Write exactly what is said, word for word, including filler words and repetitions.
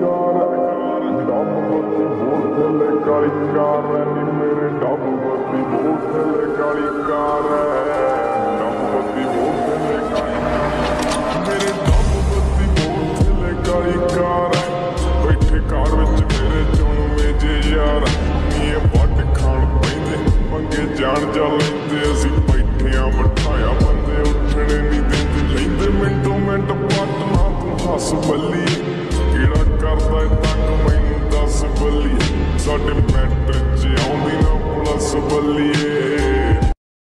car dub बत्ती बोतल काली car नी मेरे डब बत्ती बोतल काली कार डब बत्ती बोतल काली मेरे डब बत्ती बोतल काली कार बैठे कार विच मेरे चुनवे जे यार नी वट खाण पैंदे मंगे जान जा लैंदे असीं बैठियां बिठाया बंदे उठणे नी दिंदे लैंदे मिंटो मिंट पटना तूं हस बल्ली